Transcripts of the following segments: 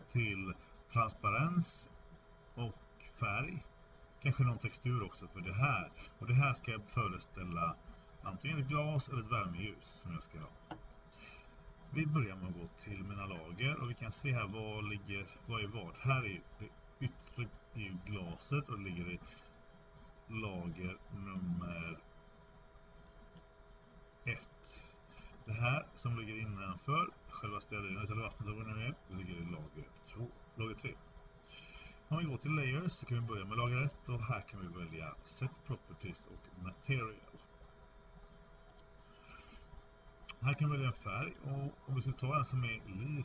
till transparens och färg. Kanske någon textur också för det här. Och det här ska föreställa antingen ett glas eller ett värmeljus som jag ska ha. Vi börjar med att gå till mina lager och vi kan se här vad är vad. Här är det yttre i glaset och det ligger i lager nummer 1. Det här som ligger innanför själva stearinet eller vattnet det ligger i lager 3. Om vi går till layers så kan vi börja med lager 1 och här kan vi välja set properties och material. Här kan vi välja en färg och om vi ska ta en som är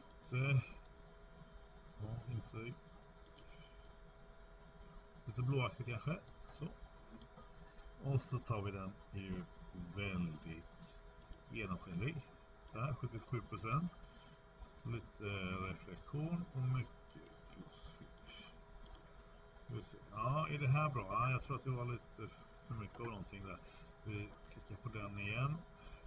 lite blåaktig kanske. Så. Och så tar vi den ju väldigt genomskinlig. Så här 77%. Lite reflektion och mycket glossfinish. Ja, är det här bra? Ja, jag tror att det var lite för mycket av någonting där. Vi klickar på den igen.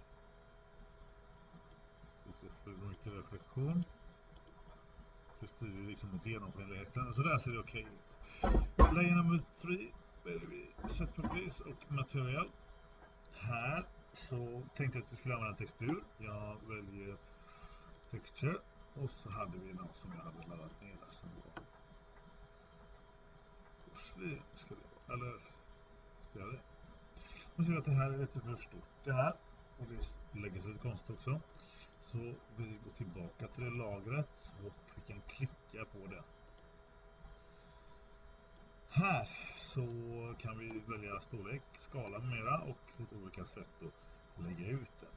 Lite för mycket reflektion. Det styr liksom mot genomskinligheten. Så där ser det okej ut. Layer nummer 3 väljer vi set properties och material. Här så tänkte jag att vi skulle använda textur. Jag väljer texture och så hade vi något som jag hade laddat ner där som var porslin skulle det vara, eller ska jag det? Man ser att det här är lite för stort det här och det lägger sig lite konstigt också. Så vi går tillbaka till det lagret och vi kan klicka på det. Här så kan vi välja storlek, skala med mera och lite olika sätt att lägga ut den.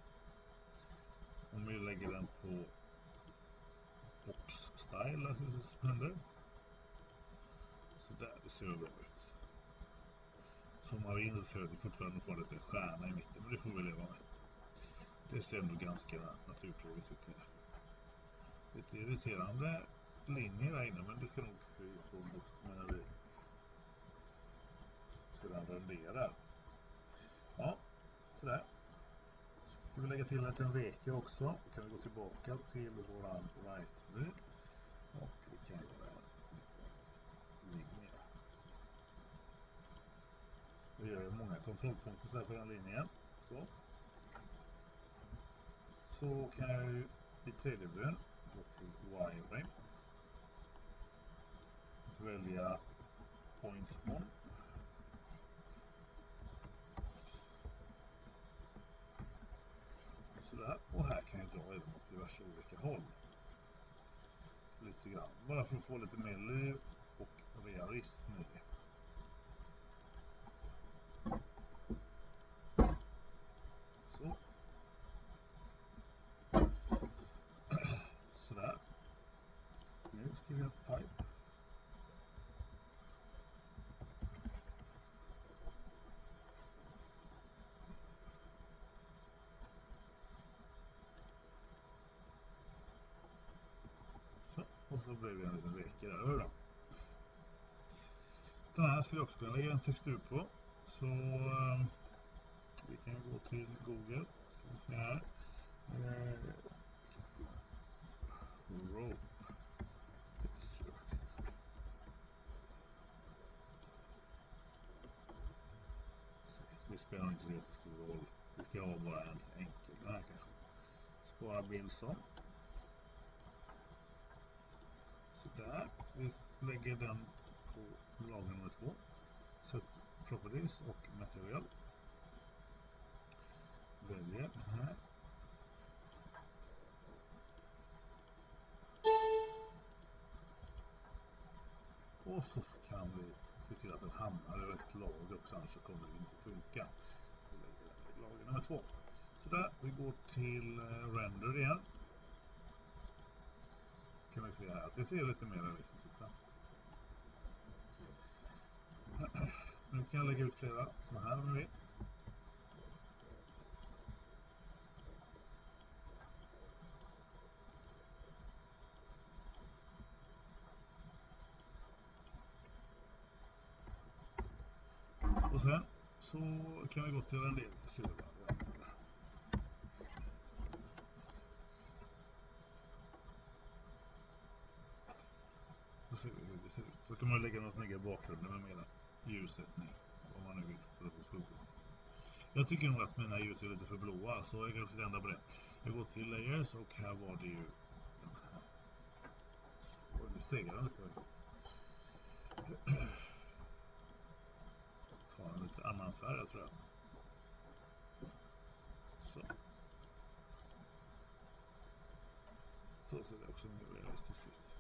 Om vi lägger den på box style, som händer. Så där, det ser bra ut. Zoomar in så ser det fortfarande får lite stjärna i mitten, men det får vi leva med. Det ser ändå ganska naturligt ut. Lite irriterande linjer där inne, men det ska nog få bort när vi sedan renderar. Ja, sådär. Ska vi lägga till en liten veke också. Då kan vi gå tillbaka till våran right-view och vi kan göra en linje. Vi gör många kontrollpunkter så här på den linjen. Så kan jag ju i 3D-vyn gå till wiring. Välja point on. Sådär, och här kan jag dra även åt diverse olika håll. Lite grann, bara för att få lite mer liv och realism i det. Så. Sådär. Nu skriver jag pipe. Och så blev det en liten veke där över. Den här skulle jag också kunna lägga en textur på. Så vi kan gå till Google. Ska vi se här. Rope. Det spelar inte så jättestor roll. Vi ska ha bara en enkel. Den här kanske. Spara bild som. Där, vi lägger den på lager nummer 2. Set properties och material. Väljer den här. Och så kan vi se till att den hamnar över ett lager också, annars så kommer det inte funka. Vi lägger den i lager nummer 2. Så där, vi går till render igen. Kan vi se här att det ser lite mer realistiskt ut. Nu kan jag lägga ut flera sådana här om vi vill. Och sen så kan vi gå till en del sida. se vi hur det ser ut. Så kan man lägga någon snygga bakgrunder med mera ljussättning, om man nu vill, för att få skugga. Jag tycker nog att mina ljus är lite för blåa, så jag kanske ska ändra på det. Jag går till layers och här var det ju den här. Och nu segrar den lite faktiskt. Ta en lite annan färg, tror jag. Så ser det också mer realistiskt ut.